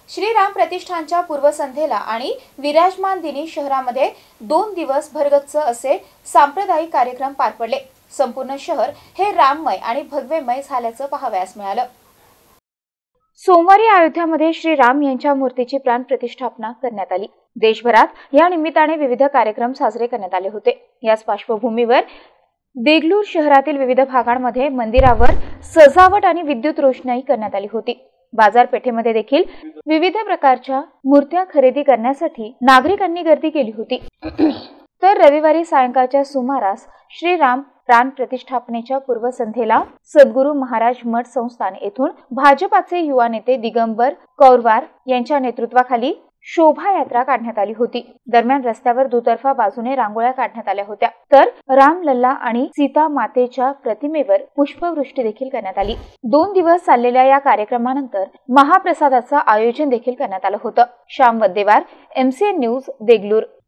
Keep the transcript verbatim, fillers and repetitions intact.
श्रीराम प्रतिष्ठानच्या पूर्वसंध्येला आणि विराजमान दिनी शहरामध्ये दोन दिवस भरगच्च असे सांप्रदायिक कार्यक्रम पार पडले। संपूर्ण शहर हे राममय आणि भगवेमय झाल्याचं पाहावयास मिळालं। सोमवारी अयोध्यामध्ये श्रीराम यांच्या मूर्तीची प्राण प्रतिष्ठापना करण्यात आली। देशभरात या निमित्ताने विविध कार्यक्रम साजरे करण्यात आले होते। याच पार्श्वभूमीवर देगलूर शहरातील विविध भागांमध्ये मंदिरावर सजावट आणि विद्युत रोषणाई करण्यात आली होती। बाजारपेठेमध्ये देखील विविध प्रकारच्या मूर्त्या खरेदी करण्यासाठी नागरिकांनी गर्दी केली होती। तर रविवारी सायंकाळच्या सुमारास श्रीराम प्राण प्रतिष्ठापनेच्या पूर्वसंध्येला सद्गुरू महाराज मठ संस्थान येथून भाजपाचे युवा नेते दिगंबर कौरवार यांच्या नेतृत्वाखाली शोभायात्रा काढण्यात आली होती। दरम्यान रस्त्यावर दुतर्फा बाजूने रांगोळ्या काढण्यात आल्या होत्या, तर राम लल्ला आणि सीता मातेच्या प्रतिमेवर पुष्पवृष्टी देखील करण्यात आली। दोन दिवस चाललेल्या या कार्यक्रमानंतर महाप्रसादाचं आयोजन देखील करण्यात आलं होतं। Shyam Waddewar, MCN news, Deglur.